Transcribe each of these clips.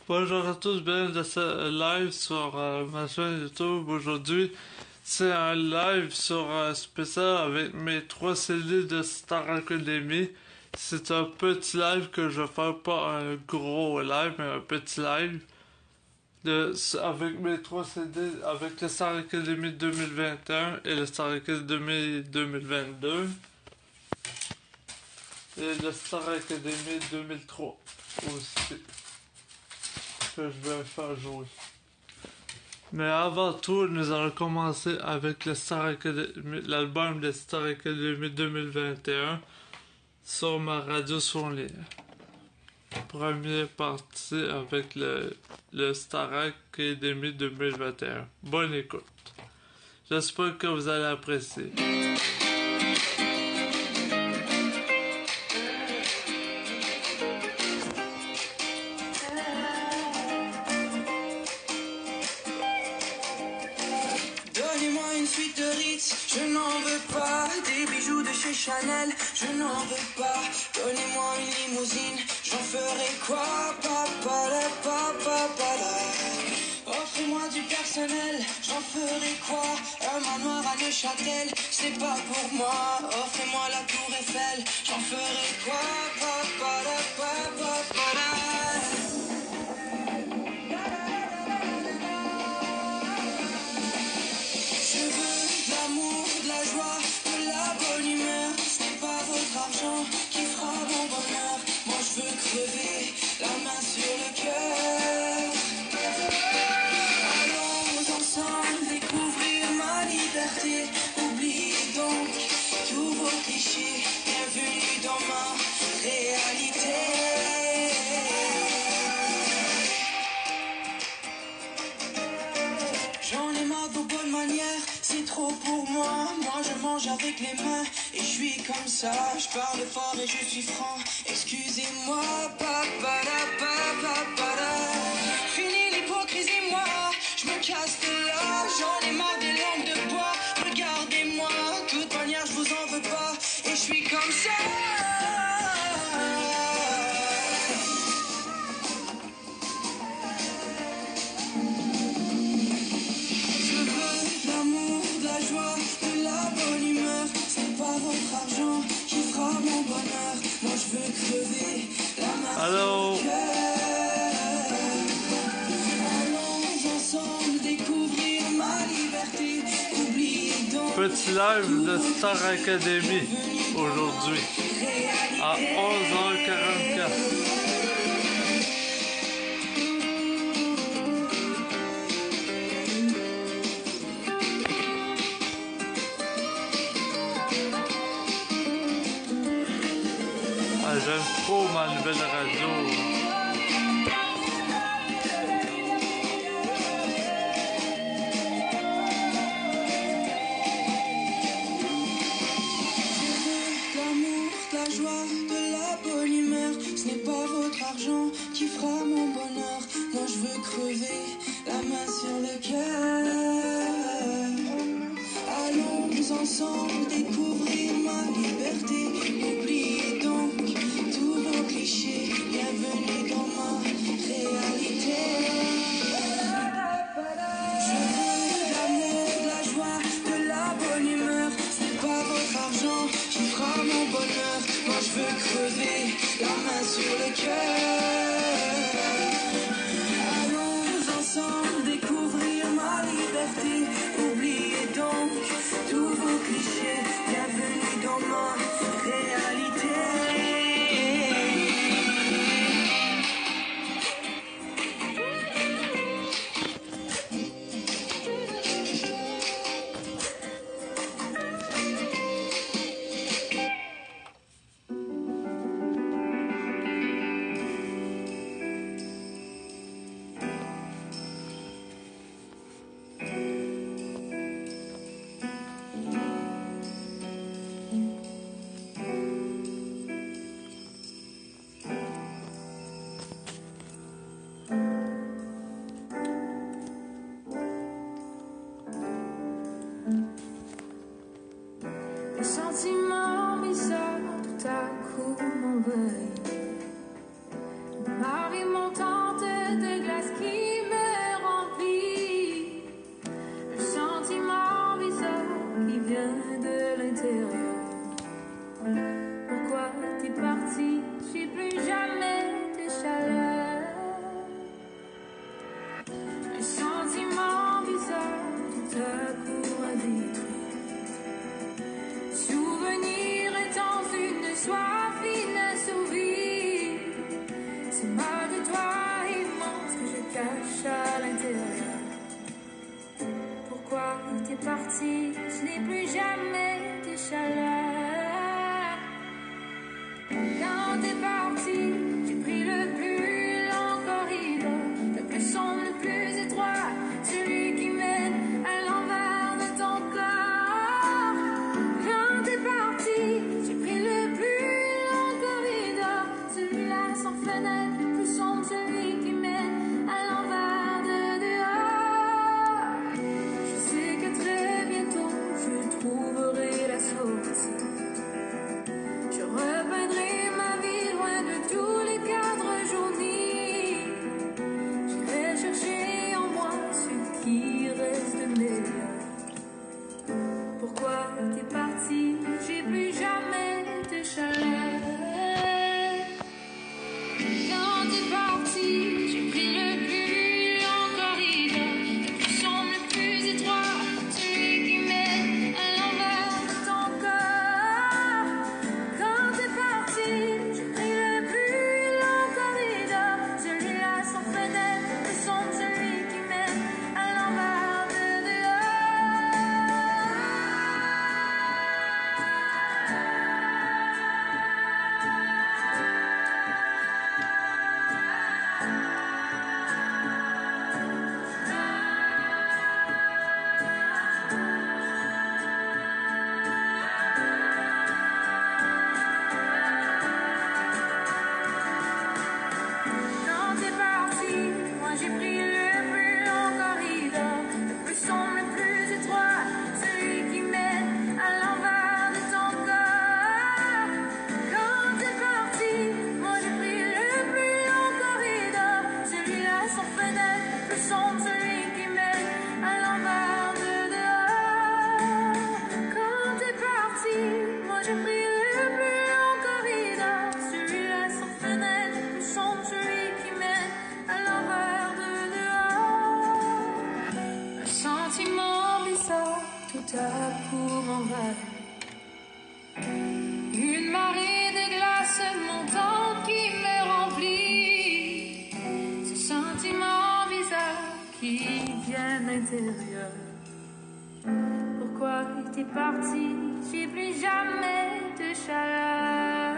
Bonjour à tous, bienvenue dans ce live sur ma chaîne YouTube. Aujourd'hui, c'est un live sur spécial avec mes 3 CD de Star Academy. C'est un petit live que je vais faire, pas un gros live, mais un petit live avec mes 3 CD, avec le Star Academy 2021 et le Star Academy 2022 et le Star Academy 2003 aussi, que je vais faire jouer. Mais avant tout, nous allons commencer avec le Star Academy, l'album de Star Academy 2021 sur ma radio sur ligne. Première partie avec le Star Academy 2021. Bonne écoute. J'espère que vous allez apprécier. Je n'en veux pas des bijoux de chez Chanel, je n'en veux pas. Donnez-moi une limousine, j'en ferai quoi? Offrez-moi du personnel, j'en ferai quoi? Un manoir à Neuchâtel, c'est pas pour moi. Offrez-moi la tour Eiffel, j'en ferai quoi? Qui fera mon bonheur? Moi je veux crever, la main sur le cœur. Allons ensemble découvrir ma liberté. Oubliez donc tous vos clichés. Bienvenue dans ma réalité. J'en ai marre de vos bonnes manières, c'est trop pour moi. Moi je mange avec les mains et je suis comme ça. Je parle fort et je suis franc. Excusez-moi, fini l'hypocrisie, moi. Je me casse de là, j'en ai marre des lampes de bois. Regardez-moi, de toute manière je vous en veux pas. Et je suis comme ça. Allô? Petit live de Star Academy aujourd'hui à 11h44. J'aime trop ma nouvelle radio. L'amour, la joie, de la bonne humeur. Ce n'est pas votre argent qui fera mon bonheur. Moi je veux crever, la main sur le cœur. Allons ensemble découvrir ma liberté. Oubliez donc tous vos clichés, bienvenue dans ma réalité. Je veux de l'amour, de la joie, de la bonne humeur. Ce n'est pas votre argent qui fera mon bonheur. Moi je veux crever, la main sur le cœur. Allons ensemble découvrir ma liberté. Oubliez donc tous vos clichés, bienvenue dans ma réalité. cache à l'intérieur. Pourquoi t'es parti? Je n'ai plus jamais de chaleur. Quand t'es parti, j'ai pris le plus long corridor, le plus sombre, le plus étroit, celui qui mène à l'envers de ton corps. Quand t'es parti, j'ai pris le plus long corridor, celui-là sans fenêtre, le plus sombre, celui qui mène à l'envers de dehors. Je sais que très bientôt je trouverai la sortie. Je repeindrai ma vie loin de tous les cadres jaunis. J'irai chercher en moi ce qui reste de meilleur. Pourquoi t'es parti? J'ai plus jamais de chaleur. Quand t'es parti, j'ai pris le plus long corridor, le plus sombre, le plus étroit, celui qui mène à l'envers de ton corps. Quand t'es parti, j'ai pris le plus long corridor, celui-là sans fenêtre, le plus sombre, celui qui mène à l'envers de Quand t'es parti, moi j'ai pris le plus long corridor, le plus sombre, le plus étroit, celui qui mène à l'envers de ton corps. Quand t'es parti, moi j'ai pris le plus long corridor, celui-là sans fenêtre, le plus sombre, celui qui mène à l'envers de dehors. Quand t'es parti, moi j'ai pris le plus long corridor, celui-là sans fenêtre, le plus sombre, celui qui mène à l'envers de dehors. Un sentiment bizarre tout à coup m'envahit. Une marée de glace montante qui me remplit. Ce sentiment bizarre qui vient de l'intérieur. Pourquoi t'es parti? J'ai plus jamais de chaleur.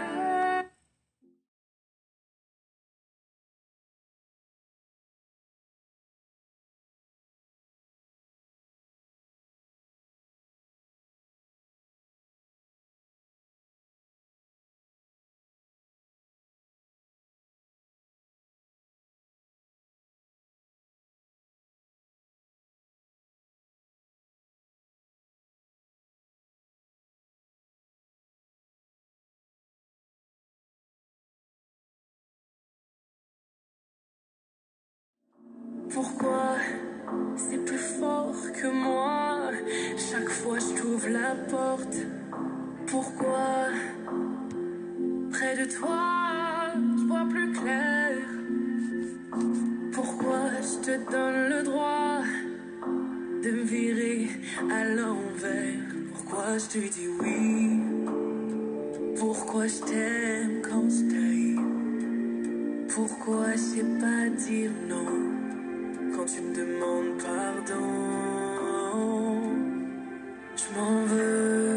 Pourquoi c'est plus fort que moi? Chaque fois je t'ouvre la porte. Pourquoi près de toi je vois plus clair? Pourquoi je te donne le droit de me virer à l'envers? Pourquoi je te dis oui? Pourquoi je t'aime quand je t'haïs? Pourquoi je sais pas dire non quand tu me demandes pardon? Je m'en veux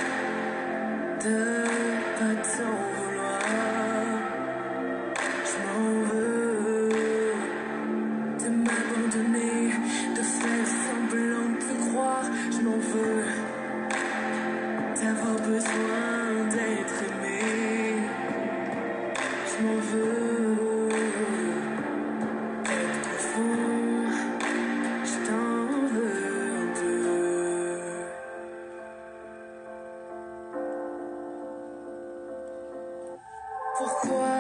de pas t'en vouloir. Je m'en veux de m'abandonner, de faire semblant de te croire. Je m'en veux d'avoir besoin d'être aimé. Je m'en veux d'être profond. Je t'en veux un peu. Pourquoi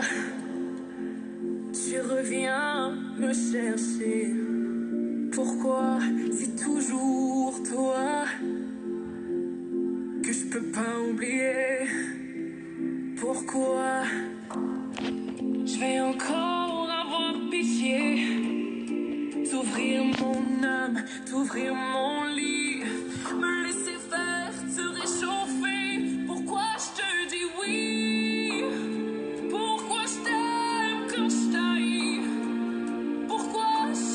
tu reviens me chercher? Pourquoi c'est toujours toi que je peux pas oublier? Pourquoi je vais encore avoir pitié? T'ouvrir mon âme, t'ouvrir mon lit, me laisser faire, te réchauffer. Pourquoi je te dis oui? Pourquoi je t'aime quand je t'haïs? Pourquoi je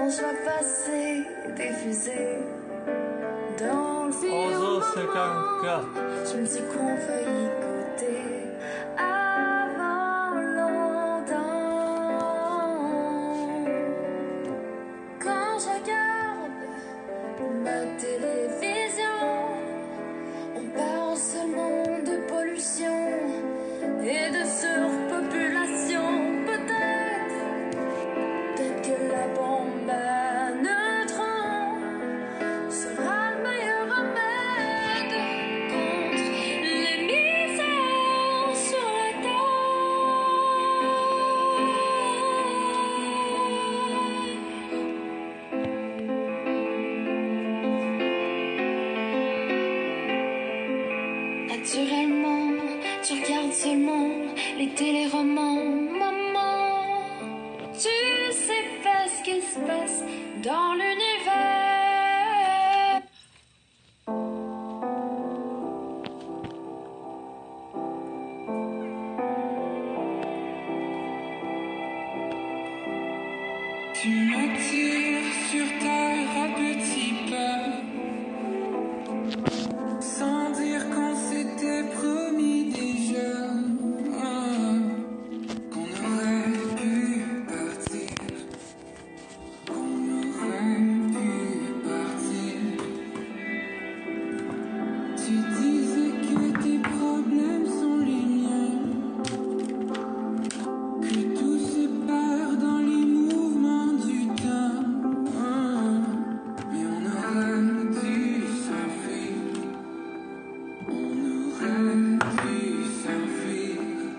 On soit passé, diffusé dans le film. 11h54. Je me suis qu'on failli goûter avant longtemps. Quand je regarde ma télévision, on parle seulement de pollution et de surpopulation. Peut-être que la bombe à neutrons sera le meilleur remède contre les misères sur la terre. Naturellement, tu regardes seulement les téléromans, maman. Tu sais pas ce qui se passe dans l'univers. Tu m'attires sur terre à petits pas, sans dire qu'on s'était promis déjà qu'on aurait pu partir, qu'on aurait pu partir. Tu disais que tes problèmes sont les miens, que tout se perd dans les mouvements du temps. Mais on aurait dû s'enfuir, on aurait dû s'enfuir.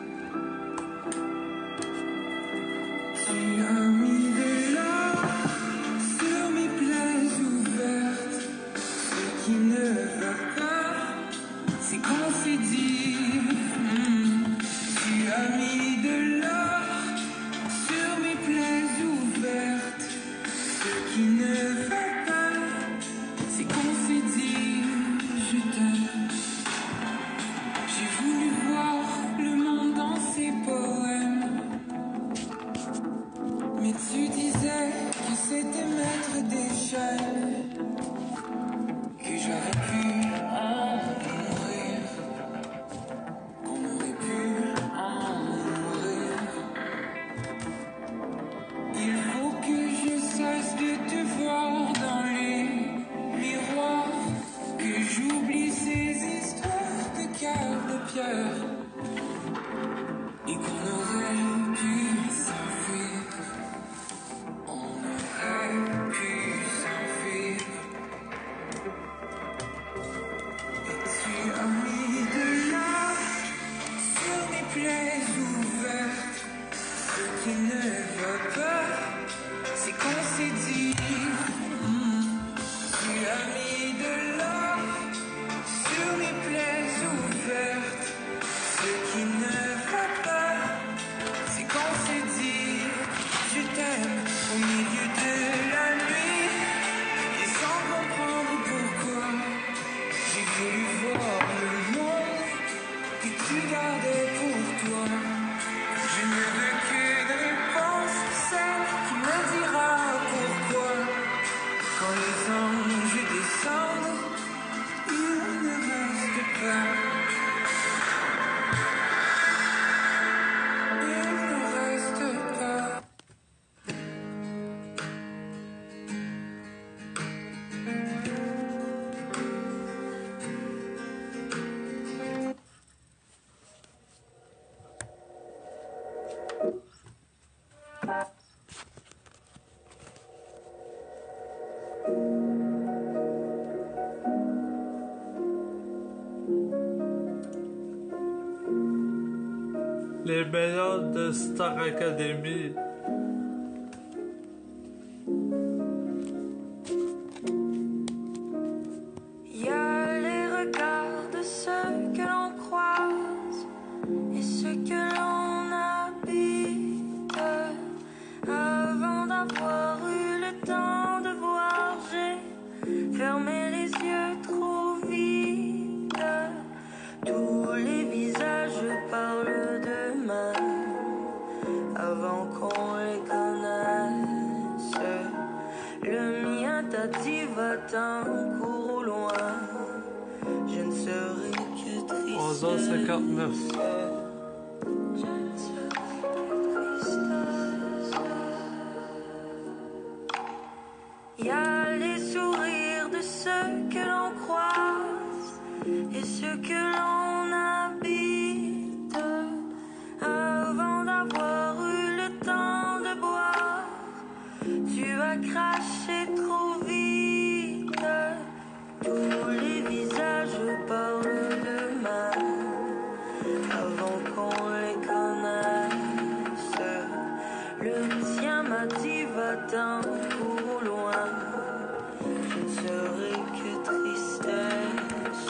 Tu as mis de l'or sur mes plaies ouvertes. Ce qui ne va pas, c'est qu'on s'est dit. Tu as mis de l'or sur mes plaies ouvertes. Ce qui ne va pas, c'est qu'on s'est dit. Je t'aime. J'ai voulu voir le monde dans ses poèmes, mais tu disais que c'était mettre des chaînes, que j'aurais pu en mourir, qu'on aurait pu en mourir. Il faut que je cesse de te voir dans les miroirs, que j'oublie ces histoires de cœur de pierre, et qu'on aurait pu s'enfuir. On aurait pu s'enfuir. Et tu as mis de l'or sur mes plaies ouvertes. Ce qui ne va pas, c'est qu'on s'est dit. Tu as mis de l'or sur mes plaies ouvertes. Ce qui ne va pas, c'est qu'on s'est dit. Je t'aime au milieu de la nuit, et sans comprendre pourquoi. J'ai voulu voir le monde que tu gardais pour toi. Je ne veux qu'une réponse, celle qui me dira pourquoi. Quand les anges descendent, il ne reste pas. Il ne reste pas. Les meilleurs de Star Academy. Il y a les regards de ceux que l'on croise et ceux que l'on habite. Avant d'avoir eu le temps de voir, j'ai fermé les yeux trop vite. Tous les visages parlent d'eux-mêmes avant qu'on 22h59. Il y a les sourires de ceux que l'on croise et ceux que l'on habite. Avant d'avoir eu le temps de boire, tu as craché trop vite. Tous les visages parlent d'eux-mêmes avant qu'on les connaisse. Le tien m'a dit va-t'en pour loin, je ne serai que tristesse.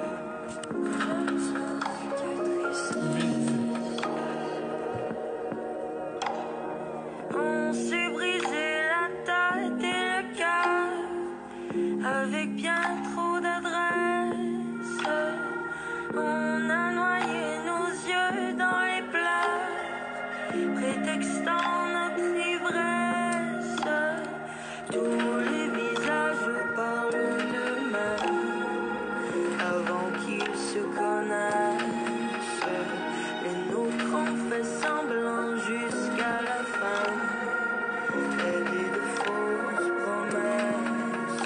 On s'est brisé la tête et le cœur avec bien trop d'adresse. On a noyé nos yeux dans les pleurs, prétextant notre ivresse. Tous les visages parlent d'eux-mêmes avant qu'ils se connaissent. Les nôtres ont fait semblant jusqu'à la fin, et des de fausses promesses.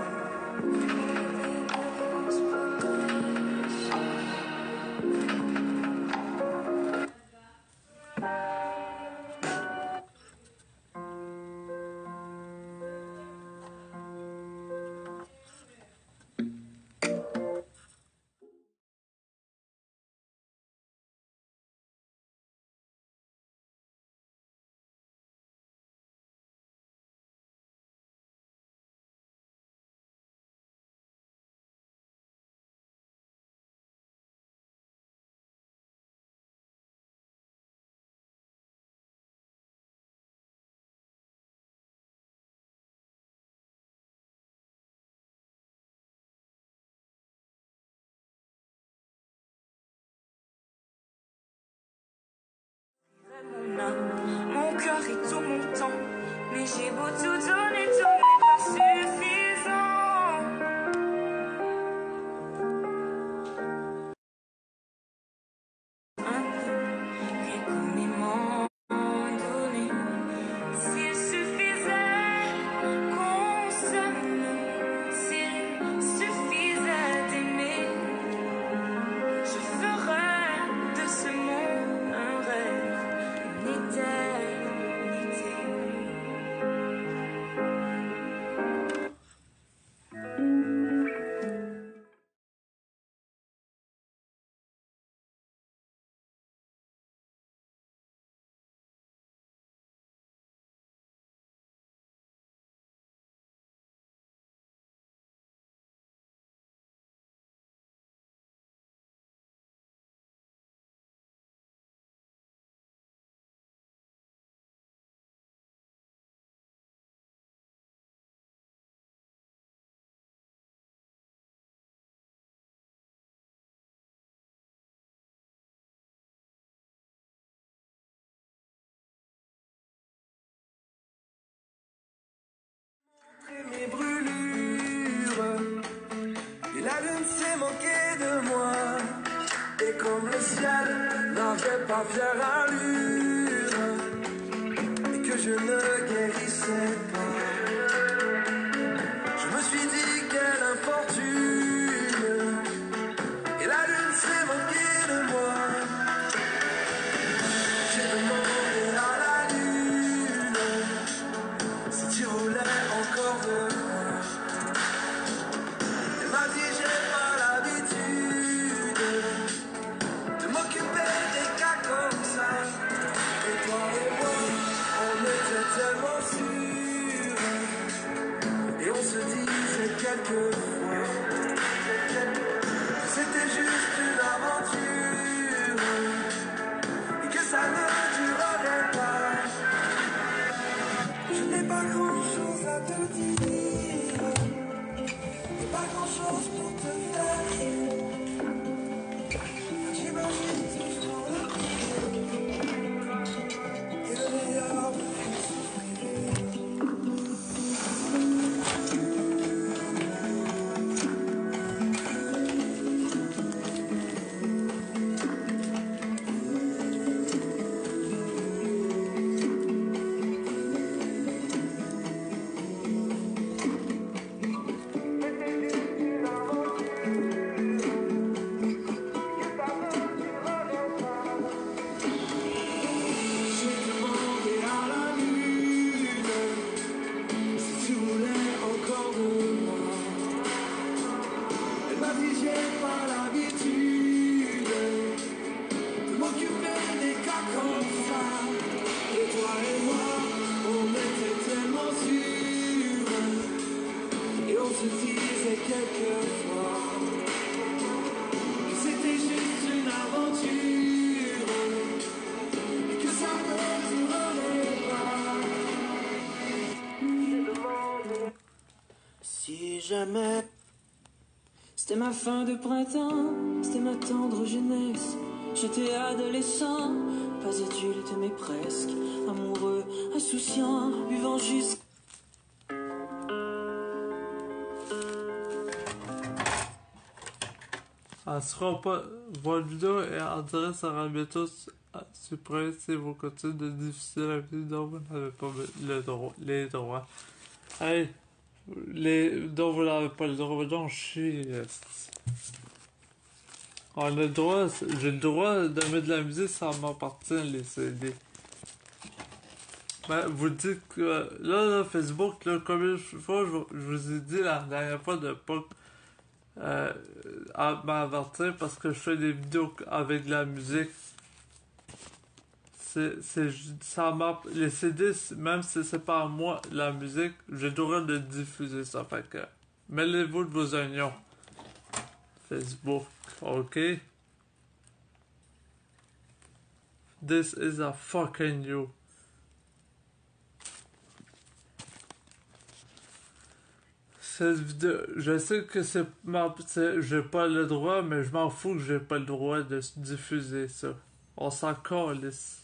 Mon cœur et tout mon temps, mais j'ai beau tout donner, tout n'est pas suffisant. Un peu, rien qu'on m'ait donné. S'il suffisait qu'on s'aime, s'il suffisait d'aimer, je ferais de ce monde un rêve, une éternité. Mes brûlures et la lune s'est moquée de moi, et comme le ciel n'avait pas fière allure et que je ne guérissais pas, je me suis dit quelle infortune, et la lune s'est moquée de moi. J'ai demandé à la lune si tu voulais encore de moi. Elle m'a dit j'ai pas l'habitude de m'occuper des cas comme ça. Et toi et moi, on était tellement sûrs j'ai pas l'habitude de m'occuper des cas comme ça. Et toi et moi, on était tellement sûrs, et on se disait quelquefois que c'était juste une aventure, et que ça ne durerait pas. Si jamais c'était ma fin de printemps, c'était ma tendre jeunesse, j'étais adolescent, pas adulte mais presque, amoureux, insouciant, buvant jusqu'à... Elle sera pas. Votre vidéo est en direct sur Rabitos. Supprimer si vous continuez de diffuser la vidéo dont vous n'avez pas les droits. Hey! Dont vous n'avez pas le droit, donc chie. On a le droit, j'ai le droit de mettre de la musique, ça m'appartient, les CD. Ben, vous dites que là, Facebook, là, combien de fois je vous ai dit la dernière fois de pas m'avertir parce que je fais des vidéos avec de la musique. Ça marque. Les CD, même si c'est pas à moi la musique, j'ai le droit de diffuser ça. Fait que mêlez-vous de vos oignons. Facebook, ok? This is a fucking you. Cette vidéo, je sais que j'ai pas le droit, mais je m'en fous que j'ai pas le droit de diffuser ça. On s'en calisse.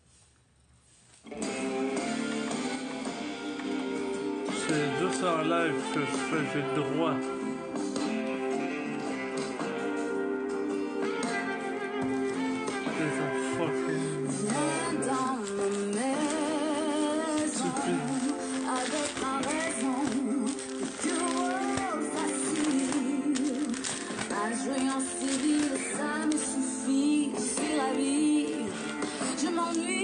C'est juste en live que je fais, j'ai le droit. C'est un fucking... Dans ma maison, avec ma raison, toujours facile. À jouer en civil, ça me suffit. C'est la vie, je m'ennuie.